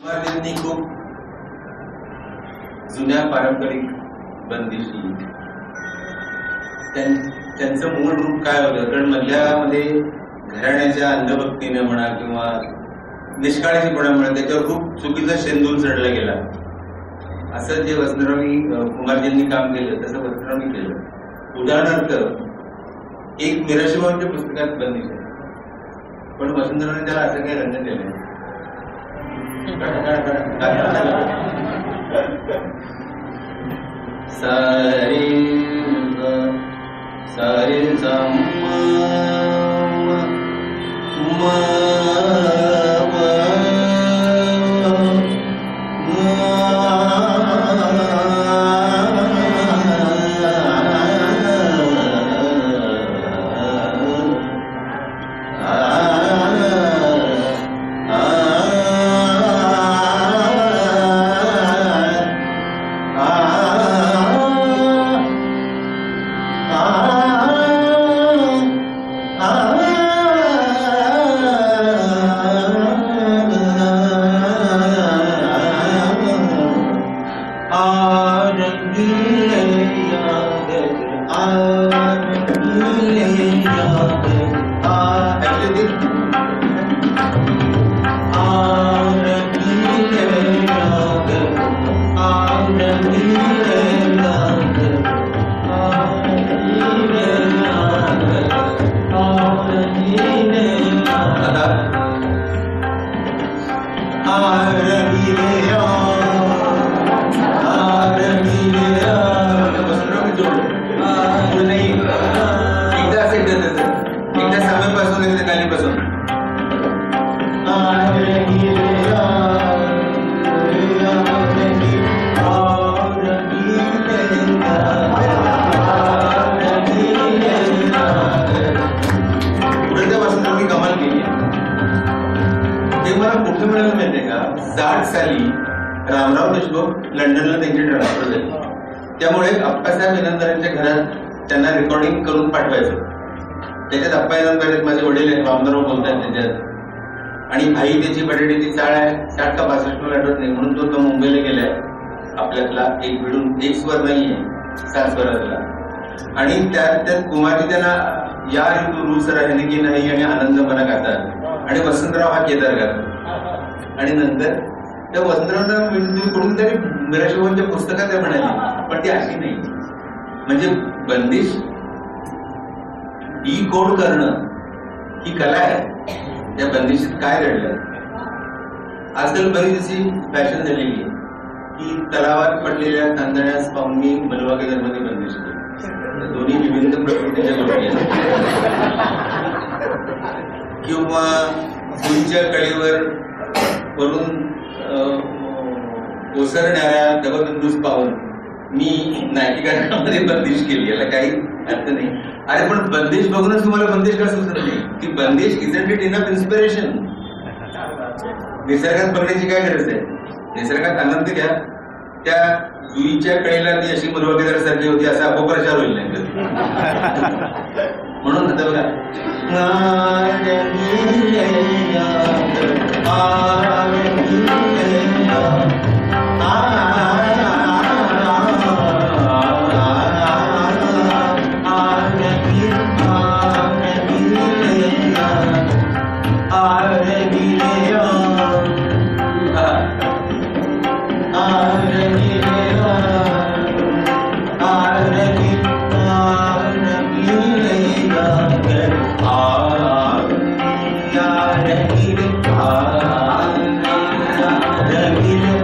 त्यांनी खूप जुन्या पारंपरिक बंदिशी त्यांचं मूळ रूप काय होतं? कारण मधल्यामध्ये घराण्याच्या अंधभक्तीने म्हणा किंवा निष्काळजीपणामुळे त्याच्यावर खूप चुकीचा शेंदूर चढला गेला. असं जे वसंतरावनी कुमारजींनी काम केलं तसं वसंतरावनी केलं. उदाहरणार्थ एक मिराशिबांच्या पुस्तकात बंदिश आहे, पण वसंतरावनी त्याला असं काही रंग केलं सारे सारे रामराव देशमुख लंडनला त्यांची ट्रान्सफर झाली. त्यामुळे अप्पासाहेब इनामदारांच्या घरात त्यांना रेकॉर्डिंग करून पाठवायचं. त्याच्यात अप्पा इनामदार माझे वडील आहेत, रामराव बोलतात त्याच्यात, आणि भाई त्याची बटाट्याची चाळ आहे, 60 का 62 मला आठवत नाही, म्हणून तो मुंबईला गेलाय. आपल्यातला एक मिळून एक स्वर नाहीये, 7 स्वरातला. आणि त्यात कुमारी त्यांना या ऋतू रूसर आहे की नाही आणि आनंद मना गातात, आणि वसंतराव हा केदार गातात. आणि नंतर त्या वसंतरावना कोणून तरी मिराशिबांच्या पुस्तकात ते म्हणाले, पण ती अशी नाही. म्हणजे बंदिश डी कोड करणं ही कला आहे. त्या बंदिशीत काय घडलं? आजकाल बरीच अशी फॅशन झालेली आहे की तलावात पडलेल्या तांदळास पाहून मी मलवा केदारमध्ये बंदिश केली. दोन्ही विभिन्न प्रकृतीच्या गोष्टी आहेत. किंवा गुंच्या कळीवर वरून ओसरणाऱ्या दबदंडूस पाहून मी नायिकांमध्ये बंदिश केली. याला काही अर्थ नाही. अरे पण बंदिश बघूनच तुम्हाला बंदिश का सुचत नाही? ती बंदिश इजंट इट इनफ इन्स्पिरेशन? निसर्गात बघण्याची काय गरज आहे? निसर्गात आनंद घ्या. त्या जुईच्या कळीला ती अशी मुलवाकेदारासारखी होती असा अपप्रचार होईल नाही. म्हणून आता बघा, Ragil